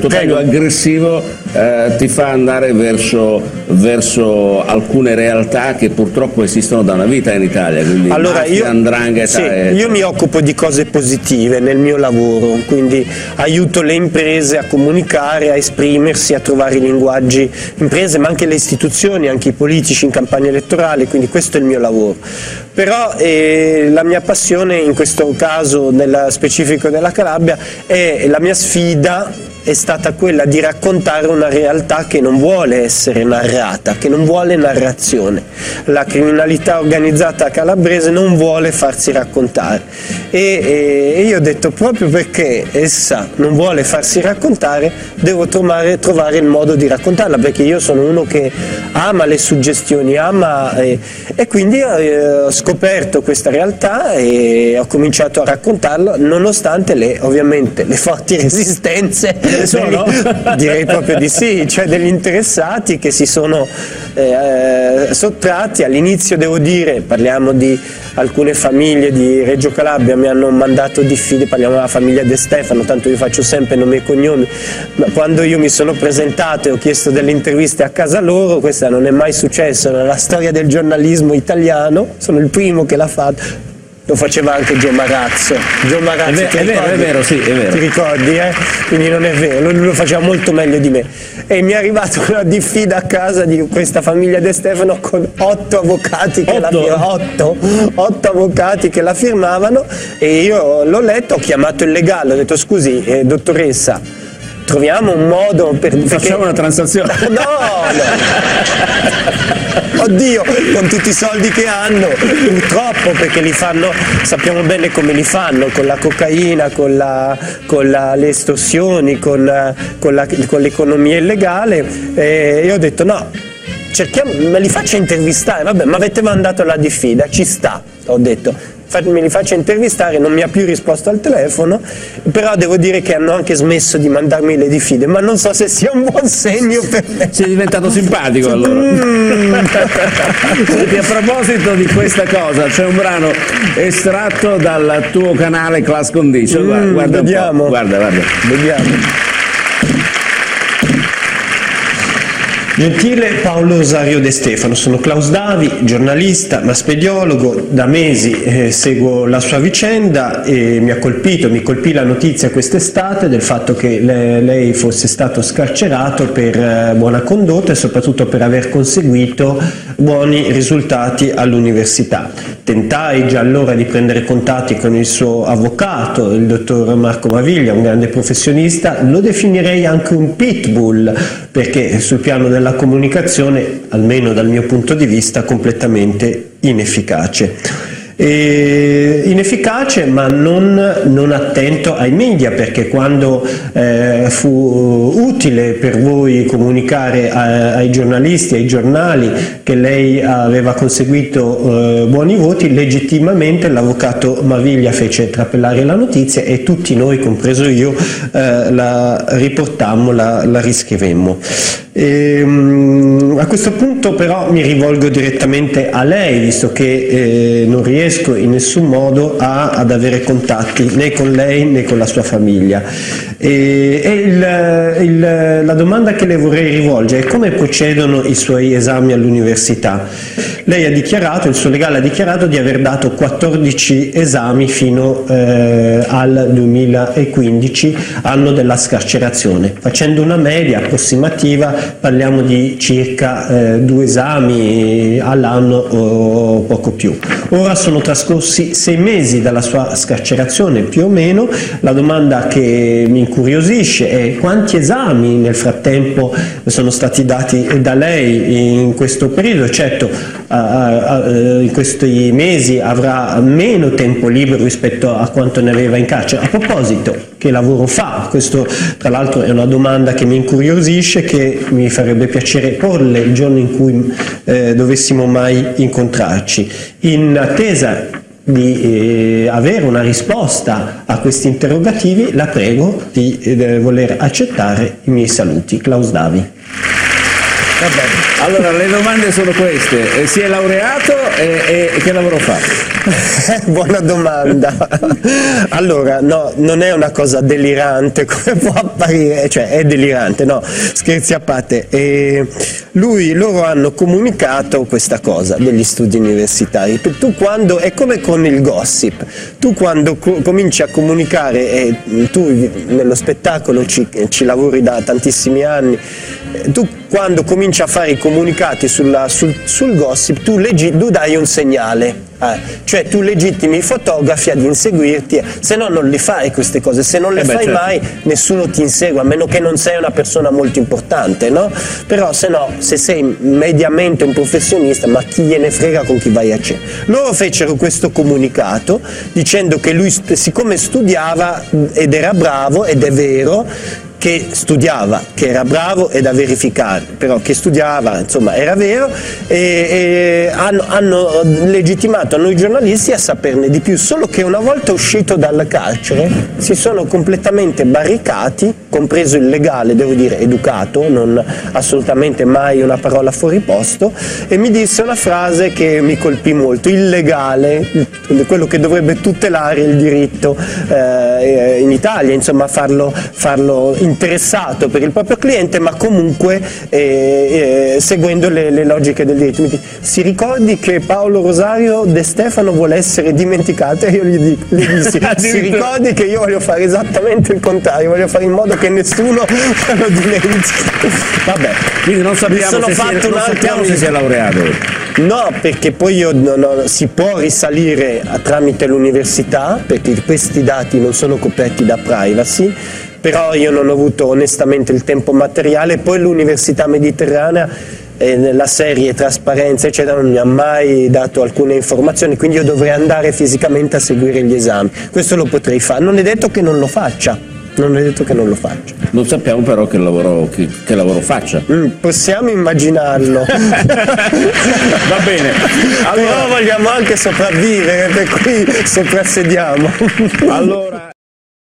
taglio aggressivo ti fa andare verso alcune realtà che purtroppo esistono da una vita in Italia, quindi allora, io mi occupo di cose positive nel mio lavoro, quindi aiuto le imprese a comunicare, a esprimersi, a trovare i linguaggi, imprese ma anche le istituzioni, anche i politici in campagna elettorale, quindi questo è il mio lavoro. Però la mia passione in questo caso, nel specifico della Calabria, è la mia sfida è stata quella di raccontare una realtà che non vuole essere narrata, che non vuole narrazione. La criminalità organizzata calabrese non vuole farsi raccontare e io ho detto proprio perché essa non vuole farsi raccontare devo trovare il modo di raccontarla, perché io sono uno che ama le suggestioni, e quindi ho scoperto questa realtà e ho cominciato a raccontarla nonostante ovviamente le forti resistenze. Direi proprio di sì, cioè degli interessati che si sono sottratti. All'inizio devo dire, parliamo di alcune famiglie di Reggio Calabria, mi hanno mandato diffide, parliamo della famiglia De Stefano, tanto io faccio sempre nomi e cognomi, ma quando io mi sono presentato e ho chiesto delle interviste a casa loro, questa non è mai successo nella storia del giornalismo italiano, sono il primo che l'ha fatto. Lo faceva anche Gio Marazzo. È vero, sì, è vero. Ti ricordi, Quindi non è vero, lui lo faceva molto meglio di me. E mi è arrivata una diffida a casa di questa famiglia De Stefano con 8 avvocati che la firmavano, e io l'ho letto, ho chiamato il legale, ho detto scusi, dottoressa, troviamo un modo per... Facciamo una transazione. No! Oddio, con tutti i soldi che hanno, purtroppo, perché li fanno, sappiamo bene come li fanno, con la cocaina, con le estorsioni, con l'economia illegale, e io ho detto no, me li faccia intervistare, vabbè, ma avete mandato la diffida, ci sta, ho detto. Me li faccio intervistare, non mi ha più risposto al telefono, però devo dire che hanno anche smesso di mandarmi le diffide, ma non so se sia un buon segno per me. Sei diventato simpatico allora. Senti, a proposito di questa cosa, c'è un brano estratto dal tuo canale Class Condition, guarda vediamo. Guarda. Vediamo. Gentile Paolo Osario De Stefano, sono Klaus Davi, giornalista, maspediologo, da mesi seguo la sua vicenda e mi colpì la notizia quest'estate del fatto che lei fosse stato scarcerato per buona condotta e soprattutto per aver conseguito buoni risultati all'università. Tentai già allora di prendere contatti con il suo avvocato, il dottor Marco Maviglia, un grande professionista, lo definirei anche un pitbull, perché sul piano della comunicazione, almeno dal mio punto di vista, completamente inefficace. Inefficace ma non attento ai media, perché quando fu utile per voi comunicare ai giornalisti, ai giornali che lei aveva conseguito buoni voti, legittimamente l'avvocato Maviglia fece trapelare la notizia e tutti noi, compreso io, la riportammo, la riscrivemmo. A questo punto però mi rivolgo direttamente a lei, visto che non riesco in nessun modo ad avere contatti né con lei né con la sua famiglia. La domanda che le vorrei rivolgere è: come procedono i suoi esami all'università? Lei ha dichiarato, il suo legale ha dichiarato di aver dato 14 esami fino al 2015, anno della scarcerazione. Facendo una media approssimativa parliamo di circa 2 esami all'anno o poco più. Ora sono trascorsi 6 mesi dalla sua scarcerazione più o meno. La domanda che mi incuriosisce è: quanti esami nel frattempo sono stati dati da lei in questo periodo? Certo, in questi mesi avrà meno tempo libero rispetto a quanto ne aveva in carcere. A proposito, che lavoro fa? Questo tra l'altro è una domanda che mi incuriosisce, che mi farebbe piacere porle il giorno in cui dovessimo mai incontrarci. In attesa di avere una risposta a questi interrogativi, la prego di voler accettare i miei saluti. Klaus Davi. Allora, le domande sono queste. Si è laureato e che lavoro fa? Buona domanda. Allora, no, non è una cosa delirante come può apparire, cioè è delirante, no, scherzi a parte. Loro hanno comunicato questa cosa degli studi universitari. Tu quando, è come con il gossip, tu quando cominci a comunicare, e tu nello spettacolo ci lavori da tantissimi anni, tu quando cominci a fare i comunicati sul gossip, tu dai un segnale. Cioè tu legittimi i fotografi ad inseguirti, se no non li fai queste cose, se non le fai certo. Mai nessuno ti insegue, a meno che non sei una persona molto importante, no? Però se no, se sei mediamente un professionista, ma chi gliene frega con chi vai a cena. Loro fecero questo comunicato dicendo che lui, siccome studiava ed era bravo, ed è vero che studiava, che era bravo è da verificare, però che studiava, insomma, era vero, e hanno legittimato a noi giornalisti a saperne di più, solo che una volta uscito dal carcere si sono completamente barricati, compreso il legale, devo dire educato, non assolutamente mai una parola fuori posto, e mi disse una frase che mi colpì molto: il legale, quello che dovrebbe tutelare il diritto in Italia, insomma farlo interessato per il proprio cliente, ma comunque seguendo le logiche del diritto. Si ricordi che Paolo Rosario De Stefano vuole essere dimenticato? E io gli dissi si ricordi che io voglio fare esattamente il contrario, voglio fare in modo che nessuno lo dimentichi. Vabbè, quindi non sappiamo se si è laureato. No, perché poi si può risalire tramite l'università, perché questi dati non sono coperti da privacy, però io non ho avuto onestamente il tempo materiale. Poi l'Università Mediterranea, la serie Trasparenza eccetera, non mi ha mai dato alcune informazioni, quindi io dovrei andare fisicamente a seguire gli esami. Questo lo potrei fare, non è detto che non lo faccia. Non è detto che non lo faccia. Non sappiamo però che lavoro faccia. Possiamo immaginarlo. Va bene. Allora, però vogliamo anche sopravvivere, per cui soprassediamo. Allora.